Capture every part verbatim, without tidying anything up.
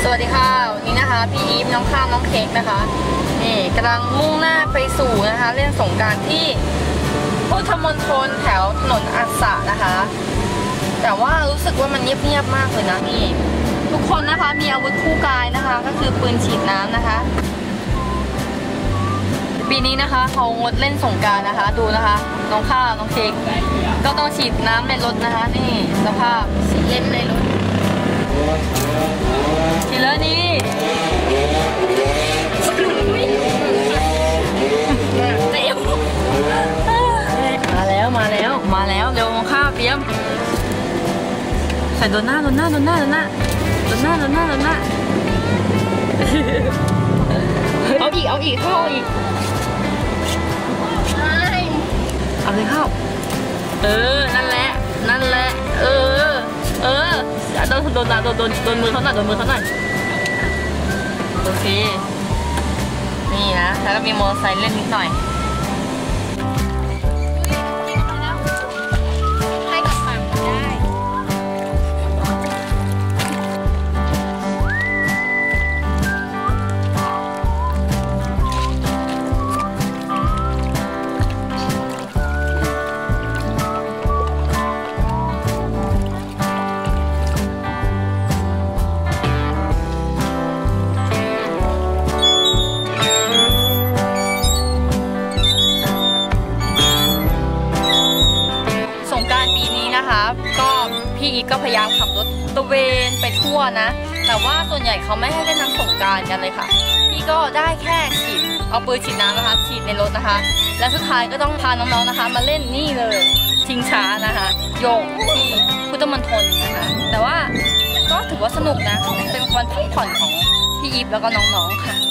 วัสดีค่ะวันนี้นะคะพี่อีฟน้องข้าวน้องเค้กนะคะนี่กำลังมุ่งหน้าไปสู่นะคะเล่นสงกรานต์ที่พุทธมณฑลแถวถนนอัสสะนะคะแต่ว่ารู้สึกว่ามันเงียบๆมากเลยนะนี่ทุกคนนะคะมีอาวุธคู่กายนะคะก็คือปืนฉีดน้ำนะคะปีนี้นะคะเขางดเล่นสงกรานต์นะคะดูนะคะน้องข้าวน้องเค้กก็ต้องฉีดน้ำในรถนะคะนี่สภาพฉีดเล่นในรถฉีดแล้วนี่มาแล้วมาแล้วมาแล้วเร็วน้องข้าวเตรียมใส่โดนหน้าโดนหน้าโดนหน้าโดนหน้าโดนหน้าโดนหน้าโดนหน้าเอาอีกเอาอีกเข้าอีกเอาเลยเข้าเออนั่นแหละนั่นแหละเออเออโดนโดนโดนโดนโดนมือเขาหน่อยโดนมือเขาหน่อยโอเคนี่นะแล้วก็มีมอเตอร์ไซค์เล่นนิดหน่อยก็พี่อีกก็พยายามขับรถตระเวนไปทั่วนะแต่ว่าส่วนใหญ่เขาไม่ให้เล่นน้ำสงกรานต์กันเลยค่ะพี่ก็ได้แค่ฉีดเอาปืนฉีดน้ำนะคะฉีดในรถนะคะและสุดท้ายก็ต้องพาน้องๆนะคะมาเล่นนี่เลยชิงช้านะคะโยกที่พุทธมณฑลนะคะแต่ว่าก็ถือว่าสนุกนะเป็นวันพักผ่อนของพี่อีฟแล้วก็น้องๆค่ะ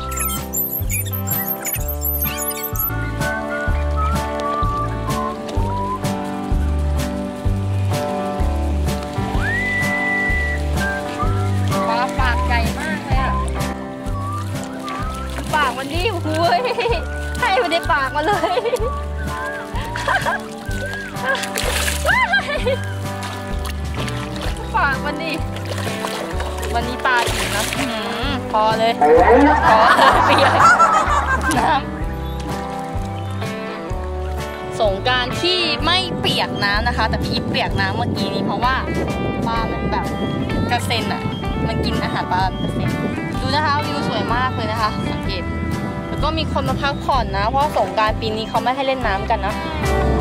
ปากมันดิหุยให้มันในปากมาเลยปากมันดิวันนี้ปลาถึงนะพอเลยพอเลยเปียกน้ำสงกรานต์ที่ไม่เปียกน้ำนะคะแต่พี่อีฟเปียกน้ำเมื่อกี้นี้เพราะว่าปลามันแบบกระเซ็นอ่ะมันกินอาหารปลากระเซ็นดูนะคะวิวสวยมากเลยนะคะสังเกตแล้วก็มีคนมาพักผ่อนนะเพราะสงกรานต์ปีนี้เขาไม่ให้เล่นน้ำกันนะ